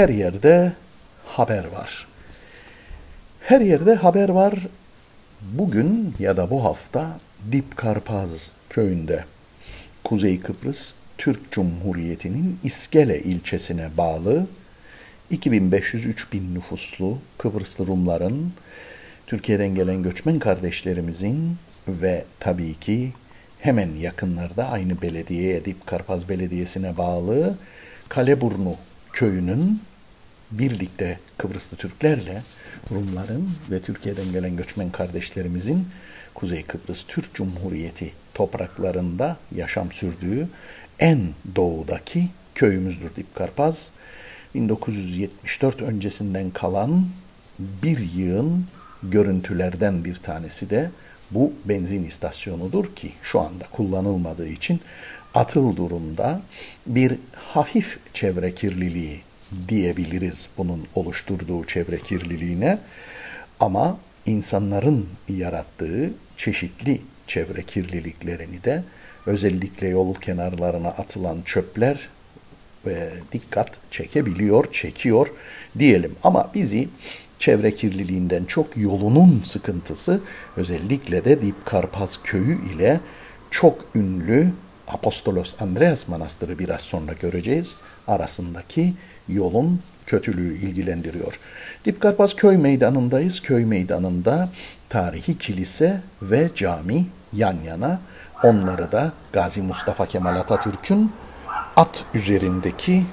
her yerde haber var. Her yerde haber var. Bugün ya da bu hafta Dipkarpaz köyünde, Kuzey Kıbrıs Türk Cumhuriyeti'nin İskele ilçesine bağlı 2500-3000 nüfuslu Kıbrıslı Rumların, Türkiye'den gelen göçmen kardeşlerimizin ve tabii ki hemen yakınlarda aynı belediyeye, Dipkarpaz Belediyesi'ne bağlı Kaleburnu köyünün birlikte Kıbrıslı Türklerle Rumların ve Türkiye'den gelen göçmen kardeşlerimizin Kuzey Kıbrıs Türk Cumhuriyeti topraklarında yaşam sürdüğü en doğudaki köyümüzdür Dipkarpaz. 1974 öncesinden kalan bir yığın görüntülerden bir tanesi de bu benzin istasyonudur ki şu anda kullanılmadığı için atıl durumda, bir hafif çevre kirliliği diyebiliriz bunun oluşturduğu çevre kirliliğine, ama insanların yarattığı çeşitli çevre kirliliklerini de özellikle yol kenarlarına atılan çöpler dikkat çekiyor diyelim. Ama bizi çevre kirliliğinden çok yolunun sıkıntısı, özellikle de Dipkarpaz köyü ile çok ünlü Apostolos Andreas Manastırı biraz sonra göreceğiz, arasındaki yolun kötülüğü ilgilendiriyor. Dipkarpaz köy meydanındayız. Köy meydanında tarihi kilise ve cami yan yana. Onları da Gazi Mustafa Kemal Atatürk'ün at üzerindeki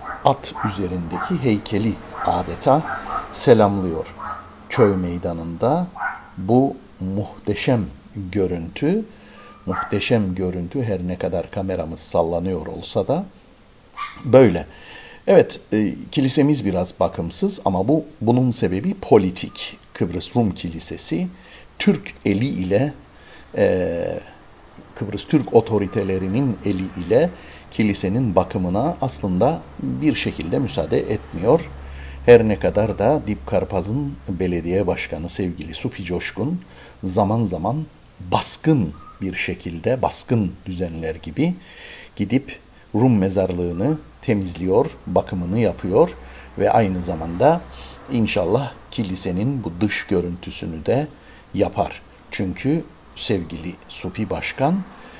heykeli adeta selamlıyor. Köy meydanında bu muhteşem görüntü her ne kadar kameramız sallanıyor olsa da böyle. Evet, kilisemiz biraz bakımsız ama bunun sebebi politik. Kıbrıs Rum Kilisesi Türk eli ile Kıbrıs Türk otoritelerinin eli ile kilisenin bakımına aslında bir şekilde müsaade etmiyor. Her ne kadar da Dipkarpaz'ın belediye başkanı sevgili Supi Coşkun zaman zaman baskın düzenler gibi gidip Rum mezarlığını temizliyor, bakımını yapıyor ve aynı zamanda inşallah kilisenin bu dış görüntüsünü de yapar. Çünkü sevgili Supi Başkan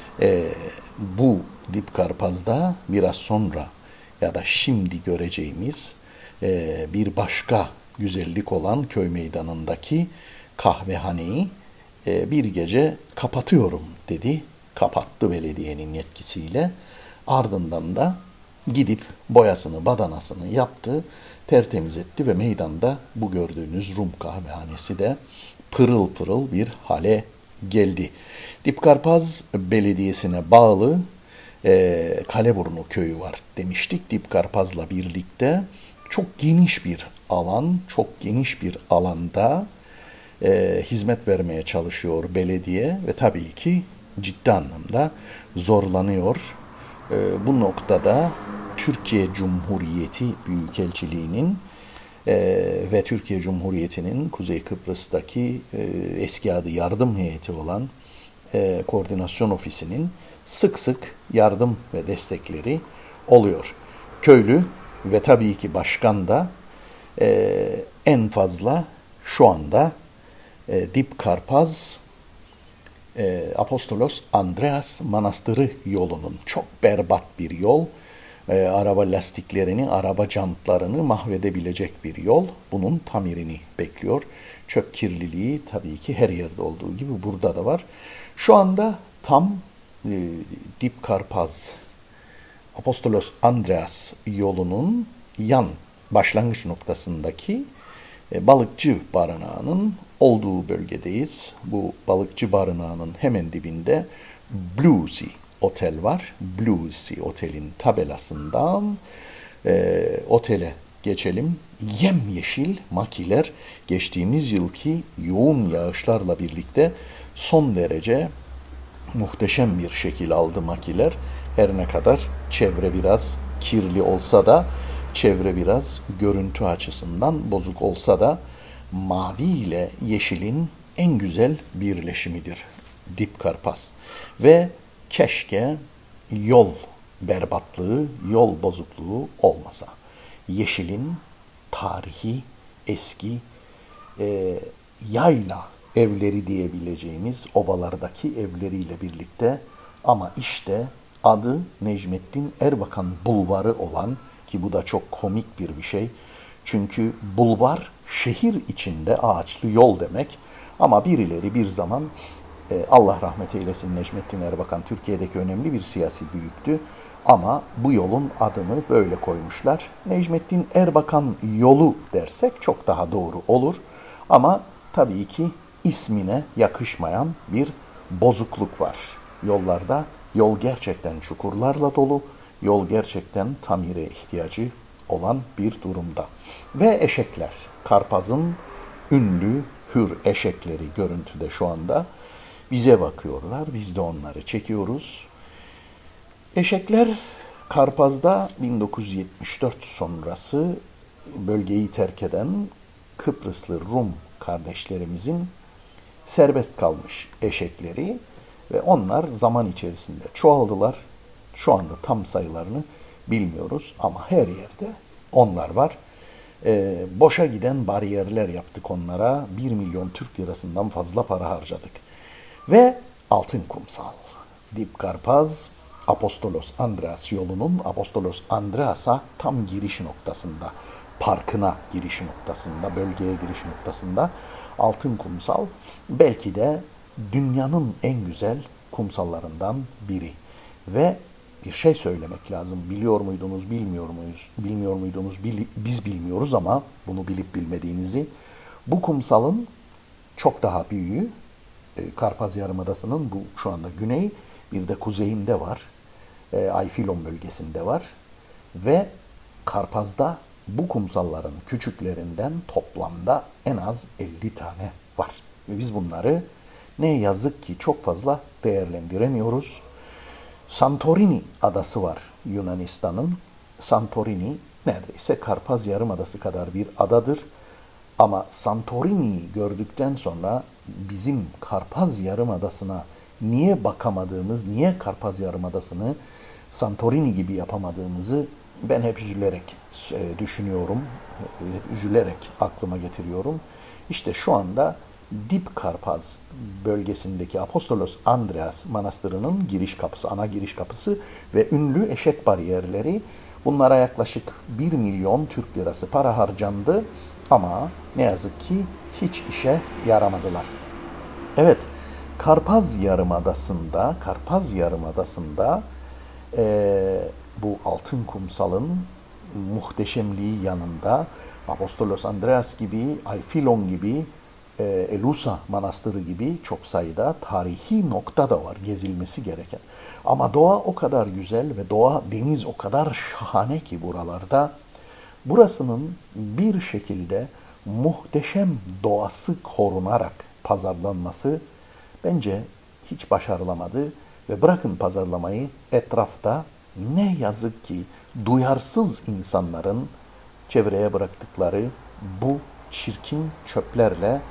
bu Dipkarpaz'da biraz sonra ya da şimdi göreceğimiz bir başka güzellik olan köy meydanındaki kahvehaneyi bir gece kapatıyorum dedi. Kapattı belediyenin yetkisiyle. Ardından da gidip boyasını, badanasını yaptı, tertemiz etti ve meydanda bu gördüğünüz Rum kahvehanesi de pırıl pırıl bir hale geldi. Dipkarpaz Belediyesi'ne bağlı Kaleburnu köyü var demiştik. Dipkarpaz'la birlikte çok geniş bir alanda hizmet vermeye çalışıyor belediye ve tabii ki ciddi anlamda zorlanıyor. Bu noktada Türkiye Cumhuriyeti Büyükelçiliği'nin ve Türkiye Cumhuriyeti'nin Kuzey Kıbrıs'taki eski adı yardım heyeti olan koordinasyon ofisinin sık sık yardım ve destekleri oluyor. Köylü ve tabii ki başkan da en fazla şu anda Dipkarpaz Apostolos Andreas Manastırı yolunun, çok berbat bir yol, araba lastiklerini, araba jantlarını mahvedebilecek bir yol, bunun tamirini bekliyor. Çöp kirliliği tabii ki her yerde olduğu gibi burada da var. Şu anda tam Dipkarpaz Apostolos Andreas yolunun yan başlangıç noktasındaki balıkçı barınağının olduğu bölgedeyiz. Bu balıkçı barınağının hemen dibinde Blue Sea Otel var. Blue Sea Otel'in tabelasından otele geçelim. Yemyeşil makiler geçtiğimiz yılki yoğun yağışlarla birlikte son derece muhteşem bir şekil aldı makiler. Her ne kadar çevre biraz kirli olsa da, çevre biraz görüntü açısından bozuk olsa da mavi ile yeşilin en güzel birleşimidir Dipkarpaz. Ve keşke yol berbatlığı, yol bozukluğu olmasa. yeşilin tarihi, eski yayla evleri diyebileceğimiz ovalardaki evleriyle birlikte, ama işte adı Necmettin Erbakan Bulvarı olan, ki bu da çok komik bir şey. Çünkü bulvar şehir içinde ağaçlı yol demek. Ama birileri bir zaman, Allah rahmet eylesin, Necmettin Erbakan Türkiye'deki önemli bir siyasi büyüktü. Ama bu yolun adını böyle koymuşlar. Necmettin Erbakan yolu dersek çok daha doğru olur. Ama tabii ki ismine yakışmayan bir bozukluk var yollarda. Yol gerçekten çukurlarla dolu. Yol gerçekten tamire ihtiyacı olan bir durumda. Ve eşekler. Karpaz'ın ünlü hür eşekleri görüntüde şu anda bize bakıyorlar. Biz de onları çekiyoruz. Eşekler Karpaz'da 1974 sonrası bölgeyi terk eden Kıbrıslı Rum kardeşlerimizin serbest kalmış eşekleri ve onlar zaman içerisinde çoğaldılar. Şu anda tam sayılarını bilmiyoruz ama her yerde onlar var. Boşa giden bariyerler yaptık onlara. 1 milyon Türk lirasından fazla para harcadık. Ve Altın Kumsal, Dip Karpaz, Apostolos Andreas yolunun Apostolos Andreas'a tam giriş noktasında, parkına giriş noktasında, bölgeye giriş noktasında Altın Kumsal belki de dünyanın en güzel kumsallarından biri. Ve bir şey söylemek lazım. Biliyor muydunuz, bilmiyor muyuz? Bilmiyor muydunuz? Biz bilmiyoruz ama bunu bilip bilmediğinizi. Bu kumsalın çok daha büyüğü, Karpaz Yarımadası'nın bu şu anda güney, bir de kuzeyinde var. Ayfilon bölgesinde var. Ve Karpaz'da bu kumsalların küçüklerinden toplamda en az 50 tane var. Ve biz bunları ne yazık ki çok fazla değerlendiremiyoruz. Santorini adası var Yunanistan'ın. Santorini neredeyse Karpaz Yarımadası kadar bir adadır. Ama Santorini'yi gördükten sonra bizim Karpaz Yarımadası'na niye bakamadığımız, niye Karpaz Yarımadası'nı Santorini gibi yapamadığımızı ben hep üzülerek düşünüyorum, üzülerek aklıma getiriyorum. İşte şu anda Dip Karpaz bölgesindeki Apostolos Andreas Manastırı'nın giriş kapısı, ana giriş kapısı ve ünlü eşek bariyerleri, bunlara yaklaşık 1 milyon Türk lirası para harcandı ama ne yazık ki hiç işe yaramadılar. Evet, Karpaz Yarımadası'nda bu Altın Kumsal'ın muhteşemliği yanında Apostolos Andreas gibi, Ayfilon gibi, Elusa Manastırı gibi çok sayıda tarihi nokta da var gezilmesi gereken. Ama doğa o kadar güzel ve deniz o kadar şahane ki buralarda. Burasının bir şekilde muhteşem doğası korunarak pazarlanması bence hiç başarılamadı. Ve bırakın pazarlamayı, etrafta ne yazık ki duyarsız insanların çevreye bıraktıkları bu çirkin çöplerle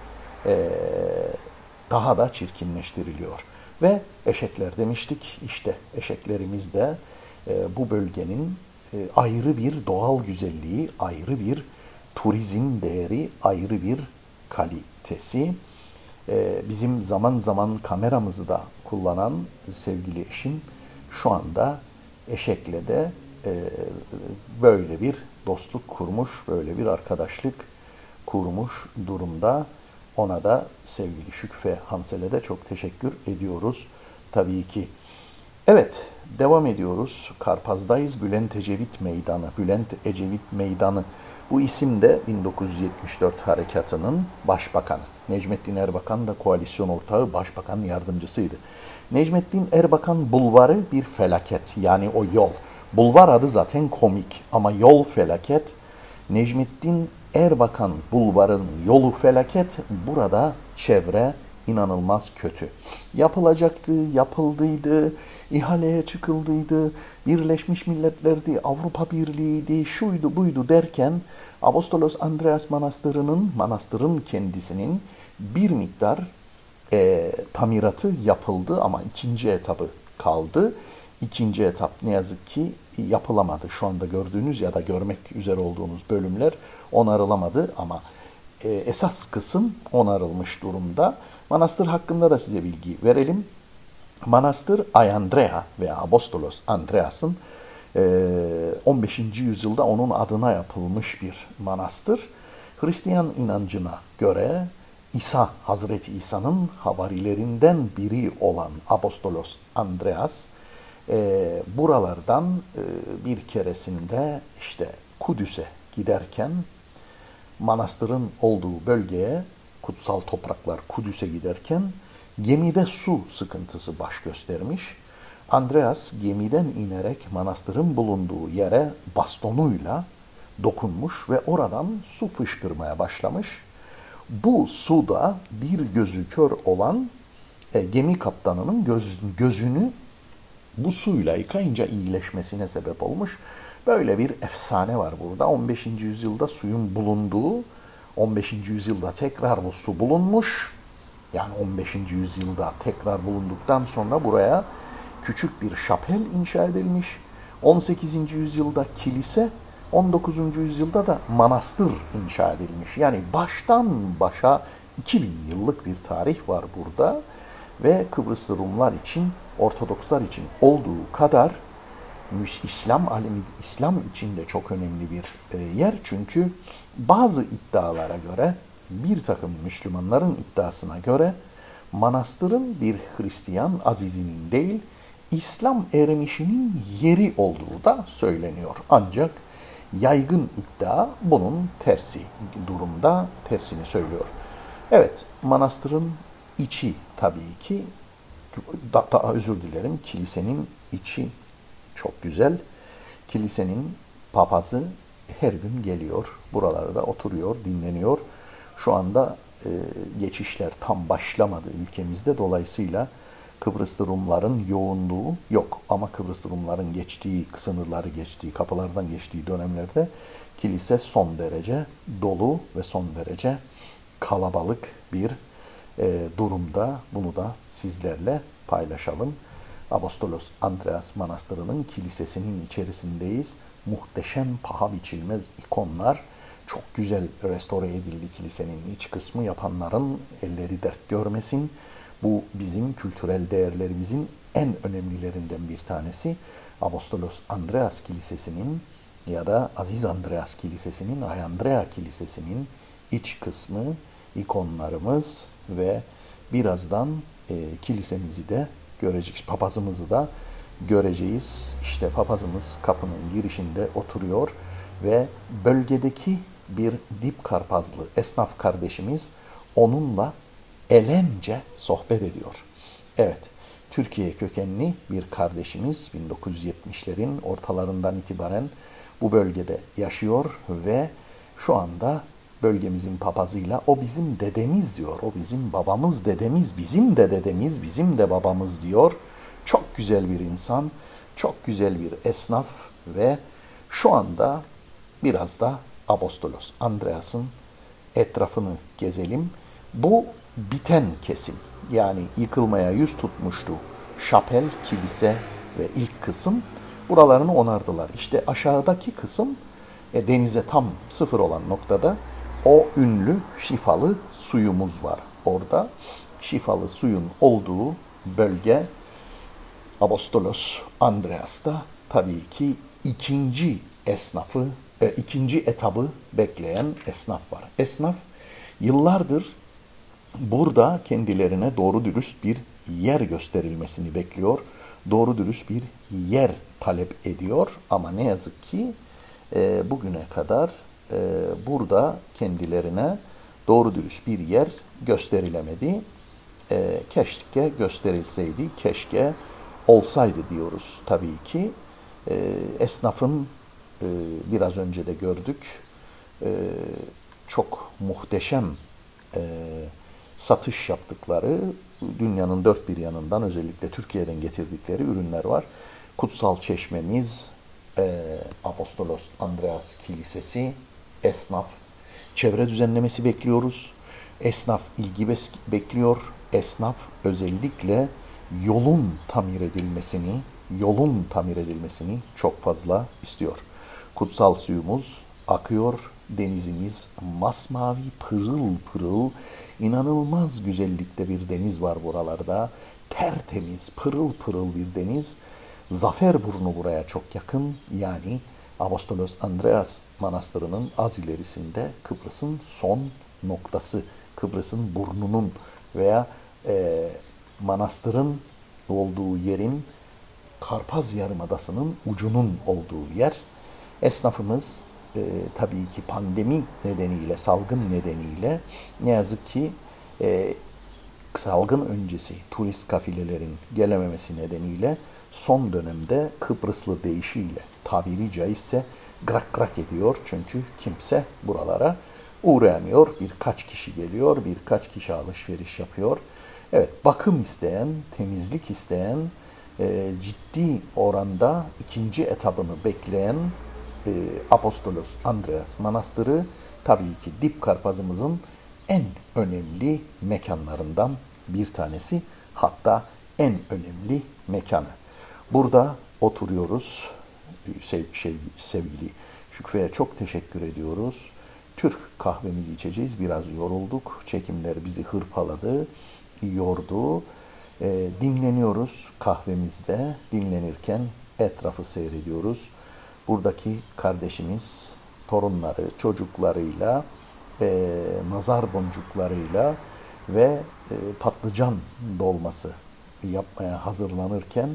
daha da çirkinleştiriliyor. Ve eşekler demiştik, işte eşeklerimiz de bu bölgenin ayrı bir doğal güzelliği, ayrı bir turizm değeri, ayrı bir kalitesi. Bizim zaman zaman kameramızı da kullanan sevgili eşim şu anda eşekle de böyle bir dostluk kurmuş, böyle bir arkadaşlık kurmuş durumda. Ona da sevgili Şükfe Hansel'e de çok teşekkür ediyoruz tabii ki. Evet, devam ediyoruz. Karpaz'dayız. Bülent Ecevit Meydanı. Bülent Ecevit Meydanı. Bu isim de 1974 harekatının başbakanı. Necmettin Erbakan da koalisyon ortağı, başbakan yardımcısıydı. Necmettin Erbakan Bulvarı bir felaket. Yani o yol. Bulvar adı zaten komik ama yol felaket. Necmettin Erbakan Bulvarı'nın yolu felaket. Burada çevre inanılmaz kötü. Yapılacaktı, yapıldıydı, ihaleye çıkıldıydı, Birleşmiş Milletler'di, Avrupa Birliği'ydi, şuydu buydu derken Apostolos Andreas manastırın kendisinin bir miktar tamiratı yapıldı ama ikinci etabı kaldı. İkinci etap ne yazık ki yapılamadı. Şu anda gördüğünüz ya da görmek üzere olduğunuz bölümler onarılamadı ama esas kısım onarılmış durumda. Manastır hakkında da size bilgi verelim. Manastır Andrea veya Apostolos Andreas'ın 15. yüzyılda onun adına yapılmış bir manastır. Hristiyan inancına göre İsa, Hazreti İsa'nın havarilerinden biri olan Apostolos Andreas buralardan bir keresinde işte Kudüs'e giderken manastırın olduğu bölgeye, kutsal topraklar Kudüs'e giderken gemide su sıkıntısı baş göstermiş. Andreas gemiden inerek manastırın bulunduğu yere bastonuyla dokunmuş ve oradan su fışkırmaya başlamış. Bu suda bir gözü kör olan gemi kaptanının gözünü bu suyla yıkayınca iyileşmesine sebep olmuş. Böyle bir efsane var burada. 15. yüzyılda suyun bulunduğu, 15. yüzyılda tekrar bu su bulunmuş. Yani 15. yüzyılda tekrar bulunduktan sonra buraya küçük bir şapel inşa edilmiş. 18. yüzyılda kilise, 19. yüzyılda da manastır inşa edilmiş. Yani baştan başa 2000 yıllık bir tarih var burada. Ve Kıbrıslı Rumlar için, Ortodokslar için olduğu kadar İslam için de çok önemli bir yer. Çünkü bazı iddialara göre, bir takım Müslümanların iddiasına göre manastırın bir Hristiyan azizinin değil, İslam ermişinin yeri olduğu da söyleniyor. Ancak yaygın iddia bunun tersi durumda, tersini söylüyor. Evet, manastırın içi tabii ki, özür dilerim, kilisenin içi çok güzel. Kilisenin papazı her gün geliyor, buralarda oturuyor, dinleniyor. Şu anda geçişler tam başlamadı ülkemizde. Dolayısıyla Kıbrıslı Rumların yoğunluğu yok. Ama Kıbrıslı Rumların geçtiği, sınırları geçtiği, kapılardan geçtiği dönemlerde kilise son derece dolu ve son derece kalabalık bir durumda. Bunu da sizlerle paylaşalım. Apostolos Andreas Manastırı'nın kilisesinin içerisindeyiz. Muhteşem, paha biçilmez ikonlar. Çok güzel restore edildi kilisenin iç kısmı. Yapanların elleri dert görmesin. Bu bizim kültürel değerlerimizin en önemlilerinden bir tanesi. Apostolos Andreas Kilisesi'nin ya da Aziz Andreas Kilisesi'nin, Andrea Kilisesi'nin iç kısmı, ikonlarımız ve birazdan kilisemizi de göreceğiz, papazımızı da göreceğiz. İşte papazımız kapının girişinde oturuyor ve bölgedeki bir dip karpazlı esnaf kardeşimiz onunla elemce sohbet ediyor. Evet, Türkiye kökenli bir kardeşimiz 1970'lerin ortalarından itibaren bu bölgede yaşıyor ve şu anda bölgemizin papazıyla o bizim dedemiz diyor. O bizim babamız, dedemiz, bizim de dedemiz, bizim de babamız diyor. Çok güzel bir insan, çok güzel bir esnaf ve şu anda biraz da Apostolos Andreas'ın etrafını gezelim. Bu biten kesim, yani yıkılmaya yüz tutmuştu şapel, kilise ve ilk kısım, buralarını onardılar. İşte aşağıdaki kısım denize tam sıfır olan noktada o ünlü şifalı suyumuz var. Orada şifalı suyun olduğu bölge Apostolos Andreas'ta tabii ki ikinci etabı bekleyen esnaf var. Esnaf yıllardır burada kendilerine doğru dürüst bir yer gösterilmesini bekliyor. Doğru dürüst bir yer talep ediyor. Ama ne yazık ki bugüne kadar burada kendilerine doğru dürüst bir yer gösterilemedi. Keşke gösterilseydi, keşke olsaydı diyoruz tabii ki. Esnafın biraz önce de gördük, çok muhteşem satış yaptıkları, dünyanın dört bir yanından, özellikle Türkiye'den getirdikleri ürünler var. Kutsal Çeşmemiz, Apostolos Andreas Kilisesi, esnaf, çevre düzenlemesi bekliyoruz. Esnaf ilgi bekliyor. Esnaf özellikle yolun tamir edilmesini yolun tamir edilmesini çok fazla istiyor. Kutsal suyumuz akıyor, denizimiz masmavi, pırıl pırıl, inanılmaz güzellikte bir deniz var buralarda. Tertemiz, pırıl pırıl bir deniz. Zaferburnu buraya çok yakın, yani Apostolos Andreas Manastırı'nın az ilerisinde, Kıbrıs'ın son noktası, Kıbrıs'ın burnunun veya manastırın olduğu yerin Karpaz Yarımadası'nın ucunun olduğu yer. Esnafımız tabii ki pandemi nedeniyle, salgın nedeniyle ne yazık ki salgın öncesi turist kafilelerin gelememesi nedeniyle son dönemde Kıbrıslı deyişiyle tabiri caizse grak grak ediyor. Çünkü kimse buralara uğrayamıyor. Birkaç kişi geliyor, birkaç kişi alışveriş yapıyor. Evet, bakım isteyen, temizlik isteyen, ciddi oranda ikinci etabını bekleyen Apostolos Andreas Manastırı tabii ki Dip Karpazımızın en önemli mekanlarından bir tanesi, hatta en önemli mekanı. Burada oturuyoruz. Sevgili Şükrü'ye çok teşekkür ediyoruz. Türk kahvemizi içeceğiz. Biraz yorulduk. Çekimler bizi hırpaladı, yordu. Dinleniyoruz kahvemizde. Dinlenirken etrafı seyrediyoruz. Buradaki kardeşimiz torunları, çocuklarıyla, nazar boncuklarıyla ve patlıcan dolması yapmaya hazırlanırken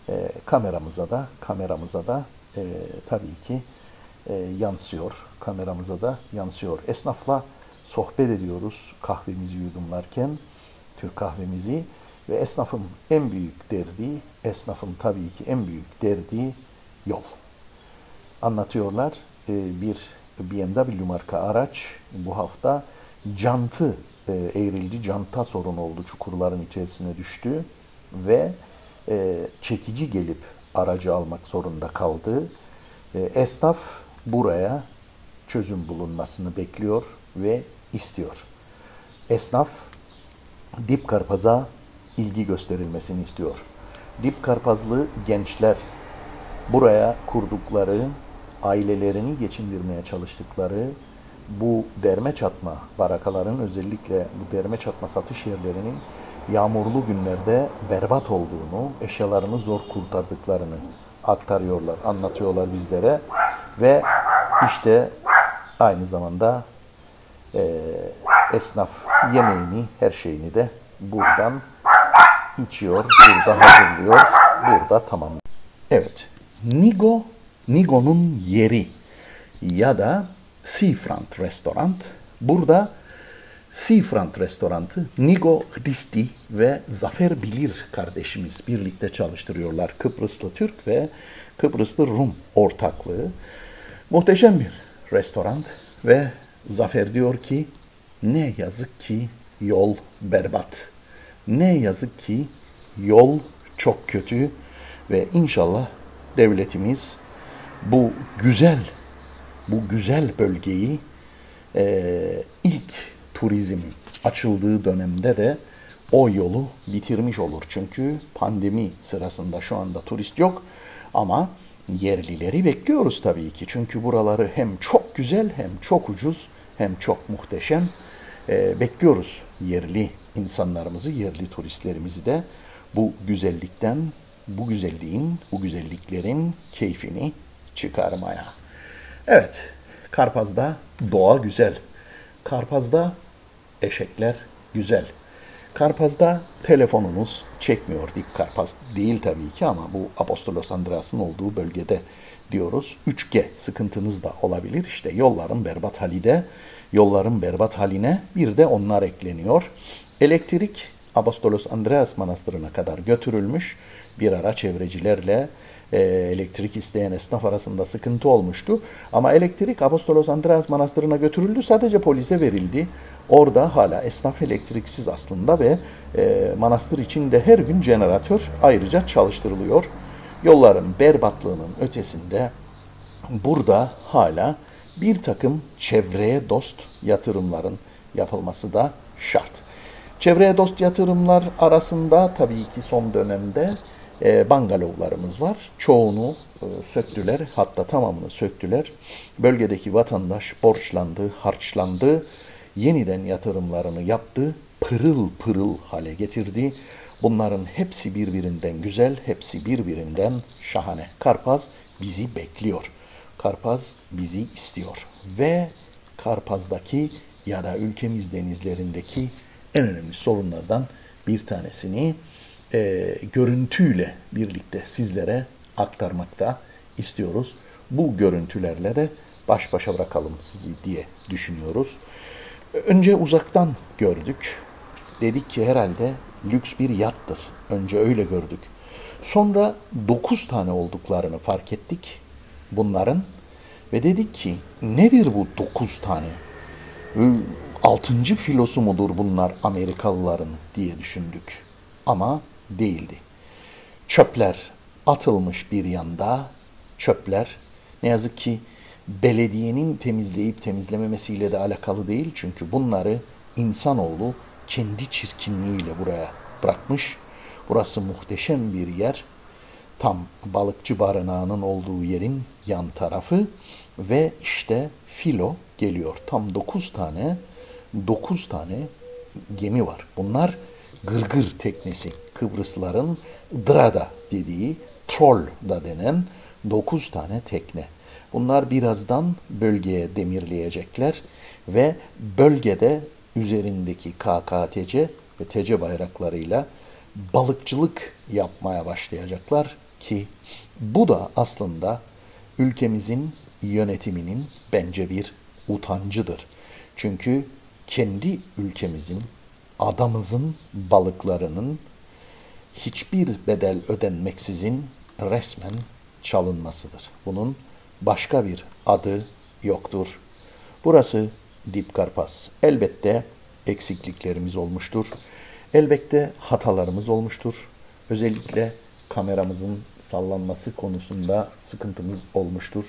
kameramıza da tabii ki yansıyor. Kameramıza da yansıyor. Esnafla sohbet ediyoruz kahvemizi yudumlarken, Türk kahvemizi, ve esnafın en büyük derdi, esnafın tabii ki en büyük derdi yol. Anlatıyorlar, bir BMW marka araç bu hafta jantı eğrildi, janta sorun oldu, çukurların içerisine düştü ve çekici gelip aracı almak zorunda kaldı. Esnaf buraya çözüm bulunmasını bekliyor ve istiyor. Esnaf Dip Karpaz'a ilgi gösterilmesini istiyor. Dip Karpazlı gençler buraya kurdukları, ailelerini geçindirmeye çalıştıkları bu derme çatma barakaların, özellikle bu derme çatma satış yerlerinin yağmurlu günlerde berbat olduğunu, eşyalarını zor kurtardıklarını aktarıyorlar, anlatıyorlar bizlere. Ve işte aynı zamanda esnaf yemeğini, her şeyini de buradan içiyor, burada hazırlıyor, burada tamam. Evet, Nigo'nun yeri ya da Seafront Restoran. Burada Seafront Restoran'ı Nigo Hristi ve Zafer Bilir kardeşimiz birlikte çalıştırıyorlar. Kıbrıslı Türk ve Kıbrıslı Rum ortaklığı. Muhteşem bir restoran ve Zafer diyor ki, ne yazık ki yol berbat. Ne yazık ki yol çok kötü ve inşallah devletimiz bu güzel bölgeyi ilk turizm açıldığı dönemde de o yolu bitirmiş olur. Çünkü pandemi sırasında şu anda turist yok ama yerlileri bekliyoruz tabii ki. Çünkü buraları hem çok güzel, hem çok ucuz, hem çok muhteşem. Bekliyoruz yerli insanlarımızı, yerli turistlerimizi de bu güzellikten, bu güzelliklerin keyfini çıkarmaya. Evet, Karpaz'da doğa güzel. Karpaz'da eşekler güzel. Karpaz'da telefonunuz çekmiyor. Dip Karpaz değil tabii ki ama bu Apostolos Andreas'ın olduğu bölgede diyoruz. 3G sıkıntınız da olabilir. İşte yolların berbat haline bir de onlar ekleniyor. Elektrik Apostolos Andreas Manastırı'na kadar götürülmüş. Bir ara çevrecilerle elektrik isteyen esnaf arasında sıkıntı olmuştu. Ama elektrik Apostolos Andreas Manastırı'na götürüldü. Sadece polise verildi. Orada hala esnaf elektriksiz aslında ve manastır içinde her gün jeneratör ayrıca çalıştırılıyor. Yolların berbatlığının ötesinde burada hala bir takım çevreye dost yatırımların yapılması da şart. Çevreye dost yatırımlar arasında tabii ki son dönemde Bangalovlarımız var. Çoğunu söktüler, hatta tamamını söktüler. Bölgedeki vatandaş borçlandı, harçlandı, yeniden yatırımlarını yaptı, pırıl pırıl hale getirdi. Bunların hepsi birbirinden güzel, hepsi birbirinden şahane. Karpaz bizi bekliyor. Karpaz bizi istiyor. Ve Karpaz'daki ya da ülkemiz denizlerindeki en önemli sorunlardan bir tanesini görüntüyle birlikte sizlere aktarmakta istiyoruz. Bu görüntülerle de baş başa bırakalım sizi diye düşünüyoruz. Önce uzaktan gördük. Dedik ki herhalde lüks bir yattır. Önce öyle gördük. Sonra 9 tane olduklarını fark ettik bunların. Ve dedik ki nedir bu 9 tane? 6. filosu mudur bunlar Amerikalıların diye düşündük. Ama değildi. Çöpler atılmış bir yanda, çöpler ne yazık ki belediyenin temizleyip temizlememesiyle de alakalı değil. Çünkü bunları insanoğlu kendi çirkinliğiyle buraya bırakmış. Burası muhteşem bir yer. Tam balıkçı barınağının olduğu yerin yan tarafı ve işte filo geliyor. Tam 9 tane gemi var. Bunlar gırgır teknesi. Kıbrısların Drada dediği, troll da denen 9 tane tekne. Bunlar birazdan bölgeye demirleyecekler ve bölgede üzerindeki KKTC ve TC bayraklarıyla balıkçılık yapmaya başlayacaklar ki bu da aslında ülkemizin yönetiminin bence bir utancıdır. Çünkü kendi ülkemizin, adamızın balıklarının hiçbir bedel ödenmeksizin resmen çalınmasıdır. Bunun başka bir adı yoktur. Burası Dip Karpaz. Elbette eksikliklerimiz olmuştur. Elbette hatalarımız olmuştur. Özellikle kameramızın sallanması konusunda sıkıntımız olmuştur.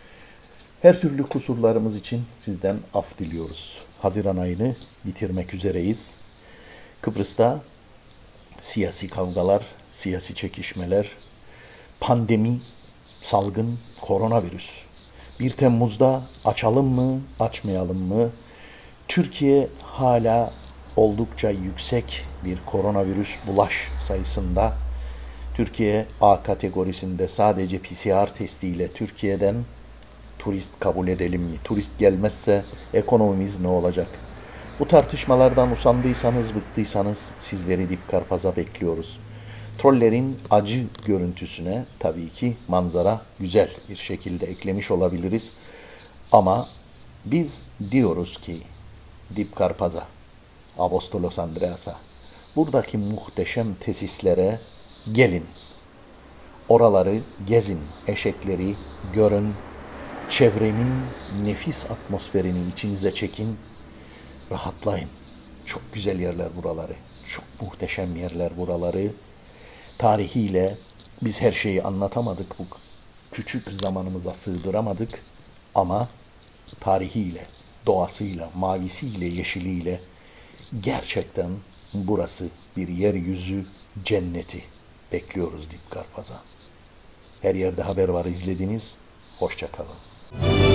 Her türlü kusurlarımız için sizden af diliyoruz. Haziran ayını bitirmek üzereyiz. Kıbrıs'ta siyasi kavgalar, siyasi çekişmeler, pandemi, salgın, koronavirüs. 1 Temmuz'da açalım mı, açmayalım mı? Türkiye hala oldukça yüksek bir koronavirüs bulaş sayısında. Türkiye A kategorisinde sadece PCR testiyle Türkiye'den turist kabul edelim mi? Turist gelmezse ekonomimiz ne olacak? Bu tartışmalardan usandıysanız, bıktıysanız sizleri Dip Karpaz'a bekliyoruz. Trollerin acı görüntüsüne tabii ki manzara güzel bir şekilde eklemiş olabiliriz. Ama biz diyoruz ki Dip Karpaz'a, Apostolos Andreas'a, buradaki muhteşem tesislere gelin. Oraları gezin, eşekleri görün, çevrenin nefis atmosferini içinize çekin, rahatlayın. Çok güzel yerler buraları, çok muhteşem yerler buraları. Tarihiyle biz her şeyi anlatamadık, bu küçük zamanımıza sığdıramadık ama tarihiyle, doğasıyla, mavisiyle, yeşiliyle gerçekten burası bir yeryüzü cenneti. Bekliyoruz Dip Karpaz'a. Her yerde haber var izlediniz. Hoşça kalın.